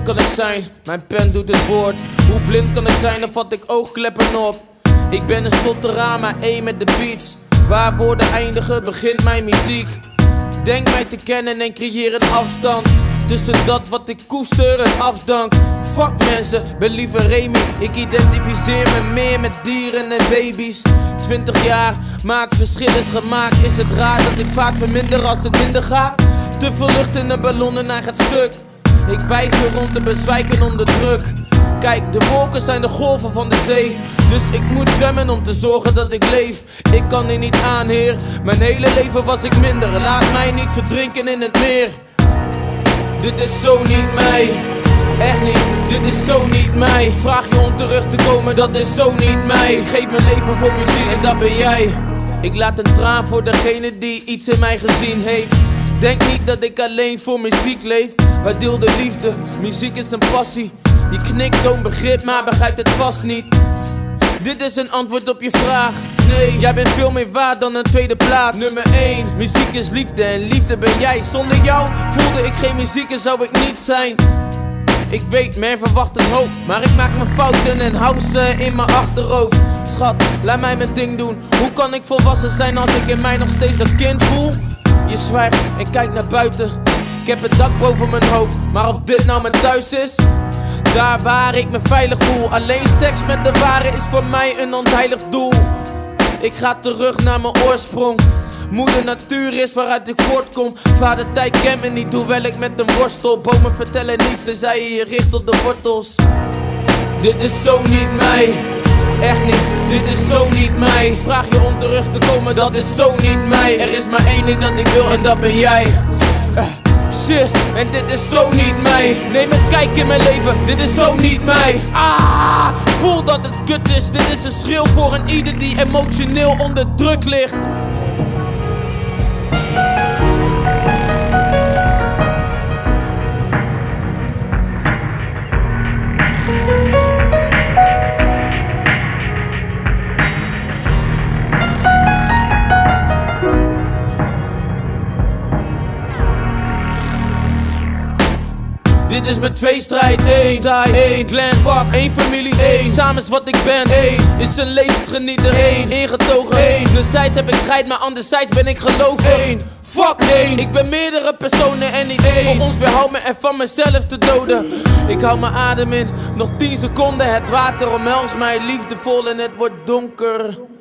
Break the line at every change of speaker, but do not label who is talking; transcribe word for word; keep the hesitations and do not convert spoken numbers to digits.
blind kan ik zijn? Mijn pen doet het woord. Hoe blind kan ik zijn? Dan vat ik oogkleppen op. Ik ben een stotteraar, maar één met de beats. Waar woorden eindigen, begint mijn muziek. Denk mij te kennen en creëer een afstand tussen dat wat ik koester en afdank. Fuck mensen, ben liever Remy. Ik identificeer me meer met dieren en baby's. Twintig jaar, maar het verschil is gemaakt. Is het raar dat ik vaak verminder als het minder gaat? Te veel lucht in de ballon en hij gaat stuk. Ik weiger rond te bezwijken onder druk. Kijk, de wolken zijn de golven van de zee. Dus ik moet zwemmen om te zorgen dat ik leef. Ik kan hier niet aan, heer. Mijn hele leven was ik minder. Laat mij niet verdrinken in het meer. Dit is zo niet mij. Echt niet, dit is zo niet mij. Vraag je om terug te komen, dat is zo niet mij. Ik geef mijn leven voor muziek en dat ben jij. Ik laat een traan voor degene die iets in mij gezien heeft. Denk niet dat ik alleen voor muziek leef. Wij deelden liefde, muziek is een passie. Je knikt, toont begrip, maar begrijpt het vast niet. Dit is een antwoord op je vraag. Nee, jij bent veel meer waard dan een tweede plaats. Nummer één, muziek is liefde en liefde ben jij. Zonder jou voelde ik geen muziek en zou ik niet zijn. Ik weet, men verwacht een hoop, maar ik maak mijn fouten en hou ze in mijn achterhoofd. Schat, laat mij mijn ding doen. Hoe kan ik volwassen zijn als ik in mij nog steeds dat kind voel? Je zwijgt en kijkt naar buiten. Ik heb het dak boven mijn hoofd, maar of dit nou mijn thuis is? Daar waar ik me veilig voel. Alleen seks met de ware is voor mij een ontheilig doel. Ik ga terug naar mijn oorsprong. Moeder natuur is waaruit ik voortkom. Vader tijd kent me niet, hoewel ik met een worstel. Bomen vertellen niets, tenzij je je richt op de wortels. Dit is zo niet mij. Echt niet, dit is zo niet mij. Vraag je om terug te komen, dat is zo niet mij. Er is maar één ding dat ik wil en dat ben jij. uh, Shit, en dit is zo niet mij. Neem een kijk in mijn leven, dit is zo niet mij. Ah, voel dat het kut is. Dit is een schreeuw voor een ieder die emotioneel onder druk ligt. Dit is mijn tweestrijd, één, die, één, clan, fuck, één familie, één. Samen is wat ik ben, één, is een levensgenieter, één, ingetogen, één. Enerzijds heb ik scheid, maar anderzijds ben ik gelovig, één. Fuck één, ik ben meerdere personen en niet één. Voor ons weerhoud me en van mezelf te doden. Ik hou mijn adem in, nog tien seconden, het water omhelst mij liefdevol en het wordt donker.